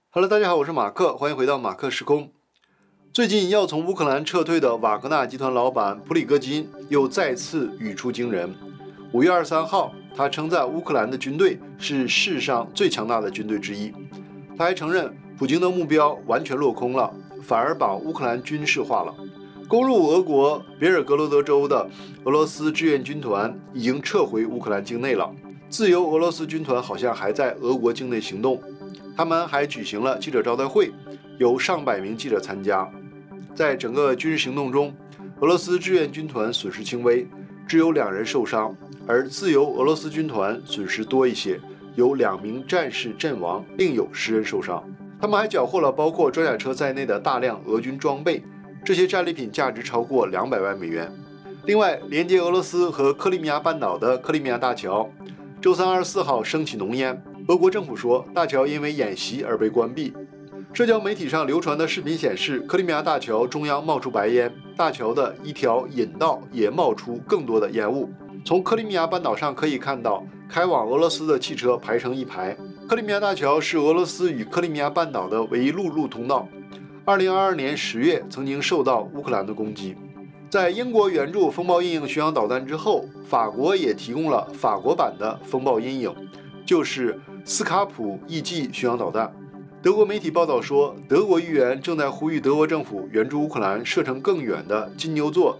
Hello， 大家好，我是马克，欢迎回到马克时空。最近要从乌克兰撤退的瓦格纳集团老板普里戈金又再次语出惊人。5月23号，他称赞乌克兰的军队是世上最强大的军队之一。他还承认，普京的目标完全落空了，反而把乌克兰军事化了。攻入俄国别尔格罗德州的俄罗斯志愿军团已经撤回乌克兰境内了，自由俄罗斯军团好像还在俄国境内行动。他们还举行了记者招待会，有上百名记者参加。在整个军事行动中，俄罗斯志愿军团损失轻微，只有2人受伤，而自由俄罗斯军团损失多一些，有2名战士阵亡，另有10人受伤。他们还缴获了包括装甲车在内的大量俄军装备，这些战利品价值超过200万美元。另外，连接俄罗斯和克里米亚半岛的克里米亚大桥，周三24号升起浓烟。俄国政府说，大桥因为演习而被关闭。社交媒体上流传的视频显示，克里米亚大桥中央冒出白烟，大桥的一条引道也冒出更多的烟雾。从克里米亚半岛上可以看到，开往俄罗斯的汽车排成一排。克里米亚大桥是俄罗斯与克里米亚半岛的唯一陆路通道。2022年10月曾经受到乌克兰的攻击。在英国援助风暴阴影巡洋导弹之后，法国也提供了法国版的风暴阴影，就是斯卡普 EG 巡洋导弹。德国媒体报道说，德国议员正在呼吁德国政府援助乌克兰射程更远的金牛座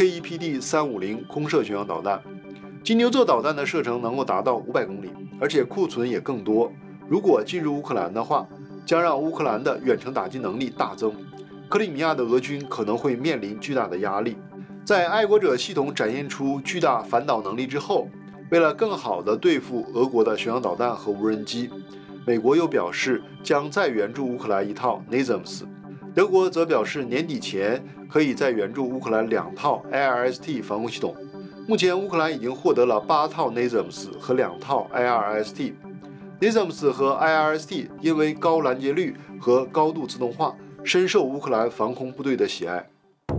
KEPD-350 空射巡洋导弹。金牛座导弹的射程能够达到500公里，而且库存也更多。如果进入乌克兰的话，将让乌克兰的远程打击能力大增。克里米亚的俄军可能会面临巨大的压力。在爱国者系统展现出巨大反导能力之后，为了更好地对付俄国的巡洋导弹和无人机，美国又表示将再援助乌克兰1套 NASAMS， 德国则表示年底前可以再援助乌克兰2套 IRST 防空系统。目前乌克兰已经获得了8套 NASAMS 和2套 IRST。NASAMS 和 IRST 因为高拦截率和高度自动化，深受乌克兰防空部队的喜爱。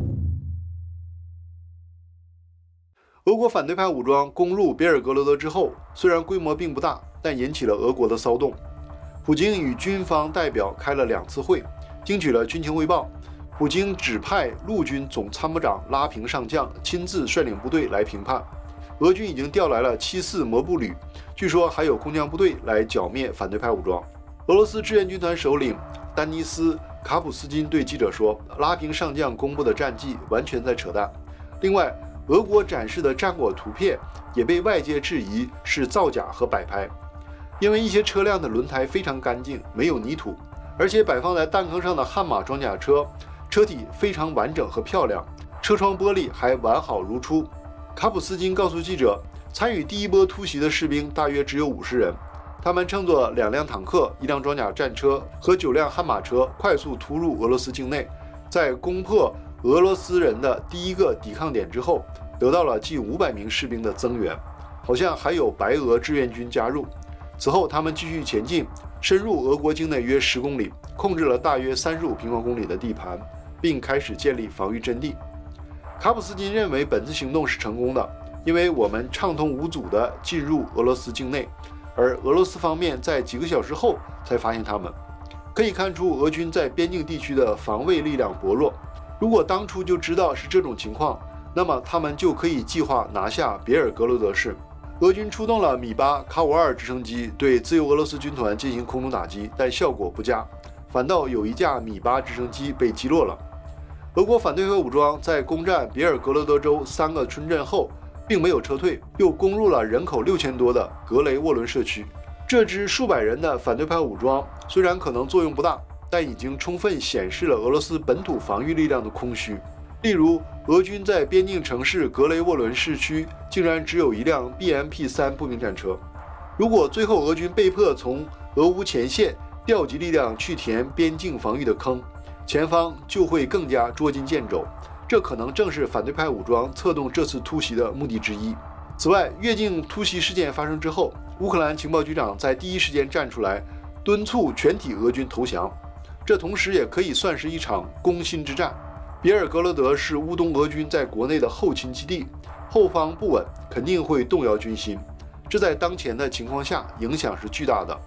俄国反对派武装攻入别尔格罗德之后，虽然规模并不大，但引起了俄国的骚动。普京与军方代表开了2次会，听取了军情汇报。普京指派陆军总参谋长拉平上将亲自率领部队来评判。俄军已经调来了74摩步旅，据说还有空降部队来剿灭反对派武装。俄罗斯志愿军团首领丹尼斯·卡普斯金对记者说，拉平上将公布的战绩完全在扯淡。另外，俄国展示的战果图片也被外界质疑是造假和摆拍，因为一些车辆的轮胎非常干净，没有泥土，而且摆放在弹坑上的悍马装甲车车体非常完整和漂亮，车窗玻璃还完好如初。卡普斯金告诉记者，参与第一波突袭的士兵大约只有50人，他们乘坐2辆坦克、1辆装甲战车和9辆悍马车快速突入俄罗斯境内，在攻破俄罗斯人的第一个抵抗点之后，得到了近500名士兵的增援，好像还有白俄志愿军加入。此后，他们继续前进，深入俄国境内约10公里，控制了大约35平方公里的地盘，并开始建立防御阵地。卡普斯金认为本次行动是成功的，因为我们畅通无阻地进入俄罗斯境内，而俄罗斯方面在几个小时后才发现他们。可以看出，俄军在边境地区的防卫力量薄弱。如果当初就知道是这种情况，那么他们就可以计划拿下别尔格罗德市。俄军出动了米8卡52直升机对自由俄罗斯军团进行空中打击，但效果不佳，反倒有1架米8直升机被击落了。俄国反对派武装在攻占别尔格罗德州3个村镇后，并没有撤退，又攻入了人口6000多的格雷沃伦社区。这支数百人的反对派武装虽然可能作用不大，但已经充分显示了俄罗斯本土防御力量的空虚。例如，俄军在边境城市格雷沃伦市区竟然只有1辆 BMP-3 步兵战车。如果最后俄军被迫从俄乌前线调集力量去填边境防御的坑，前方就会更加捉襟见肘。这可能正是反对派武装策动这次突袭的目的之一。此外，越境突袭事件发生之后，乌克兰情报局长在第一时间站出来敦促全体俄军投降，这同时也可以算是一场攻心之战。别尔格罗德是乌东俄军在国内的后勤基地，后方不稳，肯定会动摇军心。这在当前的情况下影响是巨大的。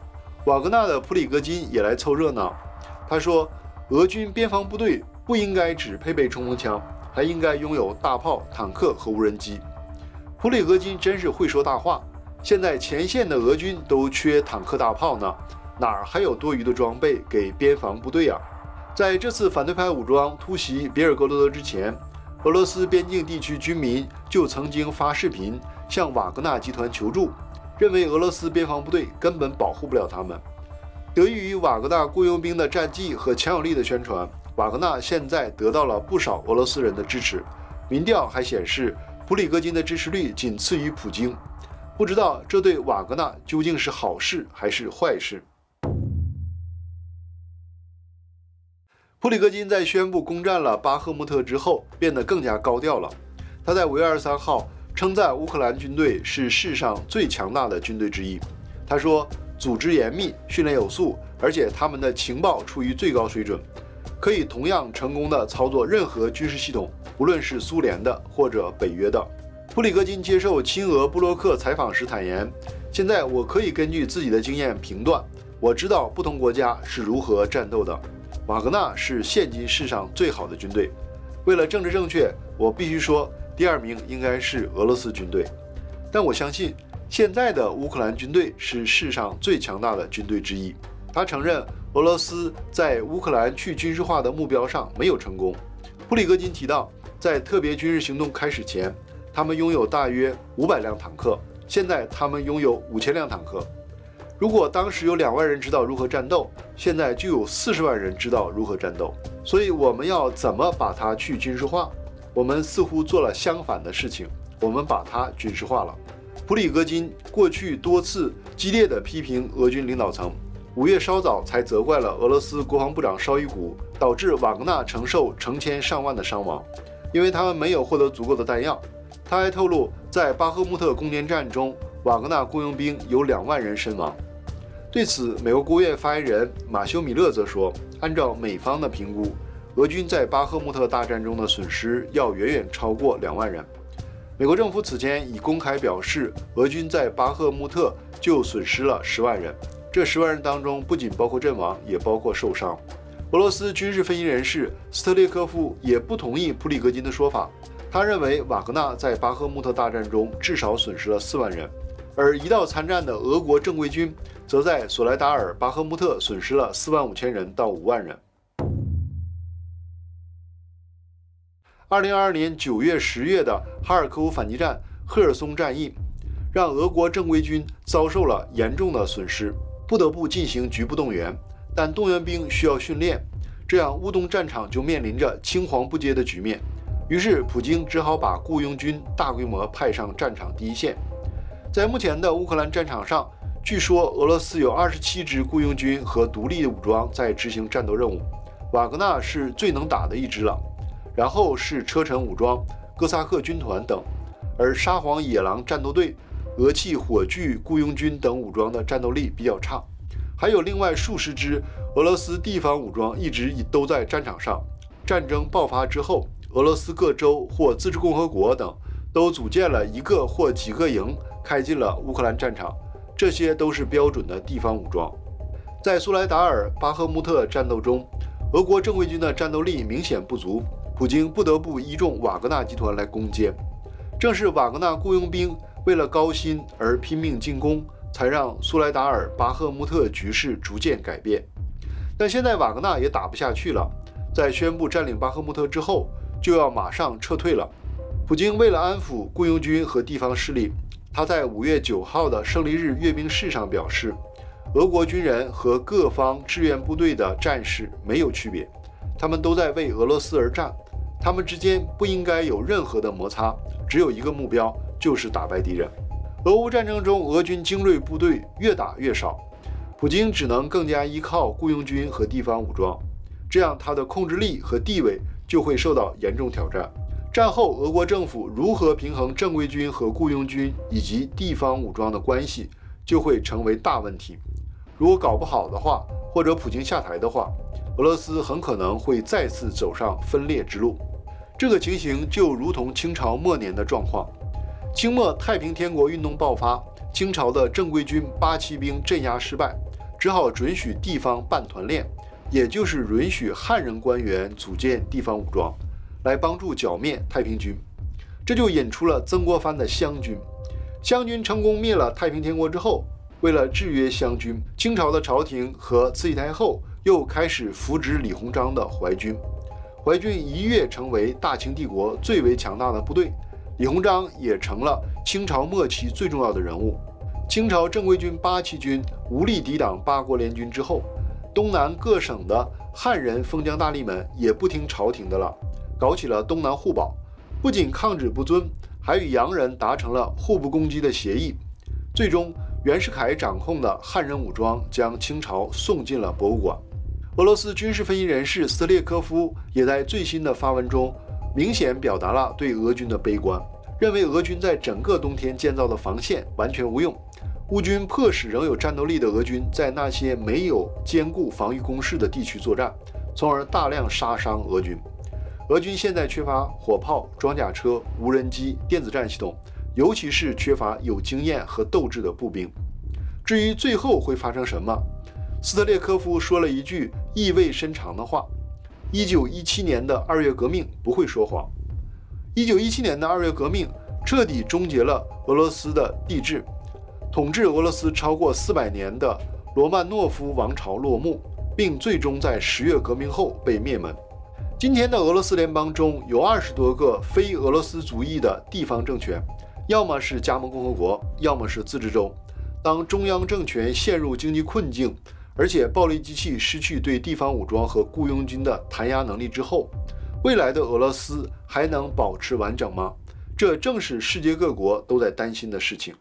瓦格纳的普里戈金也来凑热闹。他说，俄军边防部队不应该只配备冲锋枪，还应该拥有大炮、坦克和无人机。普里戈金真是会说大话。现在前线的俄军都缺坦克大炮呢，哪儿还有多余的装备给边防部队啊？在这次反对派武装突袭别尔哥罗德之前，俄罗斯边境地区军民就曾经发视频向瓦格纳集团求助，认为俄罗斯边防部队根本保护不了他们。得益于瓦格纳雇佣兵的战绩和强有力的宣传，瓦格纳现在得到了不少俄罗斯人的支持。民调还显示，普里戈金的支持率仅次于普京。不知道这对瓦格纳究竟是好事还是坏事？普里戈金在宣布攻占了巴赫穆特之后，变得更加高调了。他在5月23号称赞乌克兰军队是世上最强大的军队之一。他说，组织严密，训练有素，而且他们的情报处于最高水准，可以同样成功地操作任何军事系统，无论是苏联的或者北约的。普里戈金接受亲俄布洛克采访时坦言，现在我可以根据自己的经验评断，我知道不同国家是如何战斗的。瓦格纳是现今世上最好的军队。为了政治正确，我必须说，第2名应该是俄罗斯军队。但我相信，现在的乌克兰军队是世上最强大的军队之一。他承认俄罗斯在乌克兰去军事化的目标上没有成功。普里戈金提到，在特别军事行动开始前，他们拥有大约500辆坦克，现在他们拥有5000辆坦克。如果当时有2万人知道如何战斗，现在就有40万人知道如何战斗。所以我们要怎么把它去军事化？我们似乎做了相反的事情，我们把它军事化了。普里戈金过去多次激烈地批评俄军领导层，5月稍早才责怪了俄罗斯国防部长绍伊古，导致瓦格纳承受成千上万的伤亡，因为他们没有获得足够的弹药。他还透露，在巴赫穆特攻坚战中，瓦格纳雇佣兵有2万人身亡。对此，美国国务院发言人马修·米勒则说，按照美方的评估，俄军在巴赫穆特大战中的损失要远远超过2万人。美国政府此前已公开表示，俄军在巴赫穆特就损失了10万人，这10万人当中不仅包括阵亡，也包括受伤。俄罗斯军事分析人士斯特列科夫也不同意普里戈金的说法。他认为瓦格纳在巴赫穆特大战中至少损失了4万人，而一道参战的俄国正规军则在索莱达尔、巴赫穆特损失了4万5千人到5万人。2022年9月、10月的哈尔科夫反击战、赫尔松战役，让俄国正规军遭受了严重的损失，不得不进行局部动员，但动员兵需要训练，这样乌东战场就面临着青黄不接的局面。于是，普京只好把雇佣军大规模派上战场第一线。在目前的乌克兰战场上，据说俄罗斯有27支雇佣军和独立武装在执行战斗任务，瓦格纳是最能打的一支了，然后是车臣武装、哥萨克军团等，而沙皇野狼战斗队、俄气火炬雇佣军等武装的战斗力比较差，还有另外数十支俄罗斯地方武装一直都在战场上。战争爆发之后，俄罗斯各州或自治共和国等都组建了一个或几个营，开进了乌克兰战场，这些都是标准的地方武装。在苏莱达尔、巴赫穆特战斗中，俄国正规军的战斗力明显不足，普京不得不依重瓦格纳集团来攻坚。正是瓦格纳雇佣兵为了高薪而拼命进攻，才让苏莱达尔、巴赫穆特局势逐渐改变。但现在瓦格纳也打不下去了，在宣布占领巴赫穆特之后，就要马上撤退了。普京为了安抚雇佣军和地方势力，他在5月9号的胜利日阅兵式上表示，俄国军人和各方志愿部队的战士没有区别，他们都在为俄罗斯而战，他们之间不应该有任何的摩擦，只有一个目标，就是打败敌人。俄乌战争中，俄军精锐部队越打越少，普京只能更加依靠雇佣军和地方武装，这样他的控制力和地位就会受到严重挑战。战后，俄国政府如何平衡正规军和雇佣军以及地方武装的关系，就会成为大问题。如果搞不好的话，或者普京下台的话，俄罗斯很可能会再次走上分裂之路。这个情形就如同清朝末年的状况。清末太平天国运动爆发，清朝的正规军八旗兵镇压失败， 只好准许地方办团练，也就是允许汉人官员组建地方武装，来帮助剿灭太平军。这就引出了曾国藩的湘军。湘军成功灭了太平天国之后，为了制约湘军，清朝的朝廷和慈禧太后又开始扶植李鸿章的淮军。淮军一跃成为大清帝国最为强大的部队，李鸿章也成了清朝末期最重要的人物。清朝正规军八旗军无力抵挡八国联军之后，东南各省的汉人封疆大吏们也不听朝廷的了，搞起了东南互保，不仅抗旨不遵，还与洋人达成了互不攻击的协议。最终，袁世凯掌控的汉人武装将清朝送进了博物馆。俄罗斯军事分析人士斯特列科夫也在最新的发文中明显表达了对俄军的悲观，认为俄军在整个冬天建造的防线完全无用，乌军迫使仍有战斗力的俄军在那些没有坚固防御工事的地区作战，从而大量杀伤俄军。俄军现在缺乏火炮、装甲车、无人机、电子战系统，尤其是缺乏有经验和斗志的步兵。至于最后会发生什么，斯特列科夫说了一句意味深长的话：1917年的2月革命不会说谎。1917年的2月革命彻底终结了俄罗斯的帝制，统治俄罗斯超过400年的罗曼诺夫王朝落幕，并最终在10月革命后被灭门。今天的俄罗斯联邦中有20多个非俄罗斯族裔的地方政权，要么是加盟共和国，要么是自治州。当中央政权陷入经济困境，而且暴力机器失去对地方武装和雇佣军的弹压能力之后，未来的俄罗斯还能保持完整吗？这正是世界各国都在担心的事情。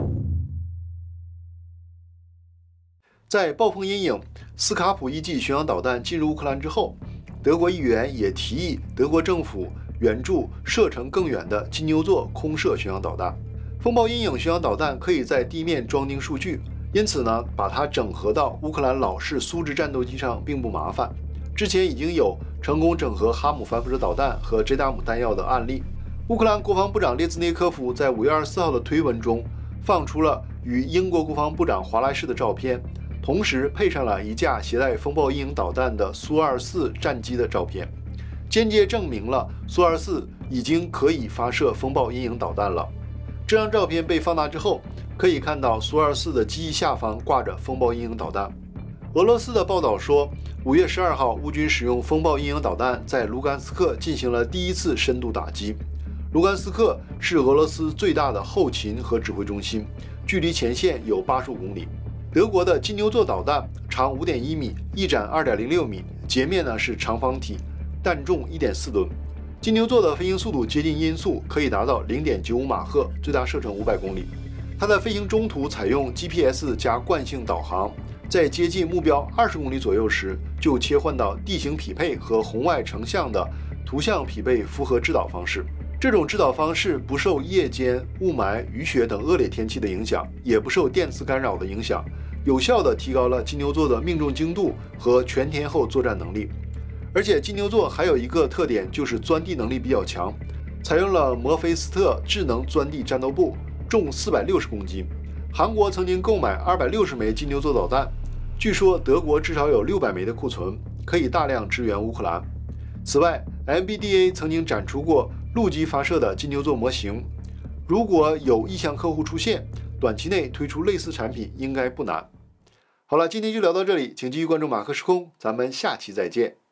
在暴风阴影斯卡普1级巡洋导弹进入乌克兰之后，德国议员也提议德国政府援助射程更远的金牛座空射巡洋导弹。风暴阴影巡洋导弹可以在地面装订数据，因此呢，把它整合到乌克兰老式苏制战斗机上并不麻烦。之前已经有成功整合哈姆反辐射导弹和 JDAM 弹药的案例。乌克兰国防部长列兹涅科夫在5月24号的推文中放出了与英国国防部长华莱士的照片，同时配上了一架携带风暴阴影导弹的苏24战机的照片，间接证明了苏24已经可以发射风暴阴影导弹了。这张照片被放大之后，可以看到苏24的机翼下方挂着风暴阴影导弹。俄罗斯的报道说，5月12号，乌军使用风暴阴影导弹在卢甘斯克进行了第一次深度打击。卢甘斯克是俄罗斯最大的后勤和指挥中心，距离前线有85公里。德国的金牛座导弹长5.1米，翼展2.06米，截面呢是长方体，弹重1.4吨。金牛座的飞行速度接近音速，可以达到0.95马赫，最大射程500公里。它的飞行中途采用 GPS 加惯性导航，在接近目标20公里左右时，就切换到地形匹配和红外成像的图像匹配复合制导方式。这种制导方式不受夜间雾霾、雨雪等恶劣天气的影响，也不受电磁干扰的影响，有效地提高了金牛座的命中精度和全天候作战能力。而且金牛座还有一个特点，就是钻地能力比较强，采用了摩菲斯特智能钻地战斗部，重460公斤。韩国曾经购买260枚金牛座导弹，据说德国至少有600枚的库存，可以大量支援乌克兰。此外 ，MBDA 曾经展出过陆基发射的金牛座模型，如果有意向客户出现，短期内推出类似产品应该不难。好了，今天就聊到这里，请继续关注马克时空，咱们下期再见。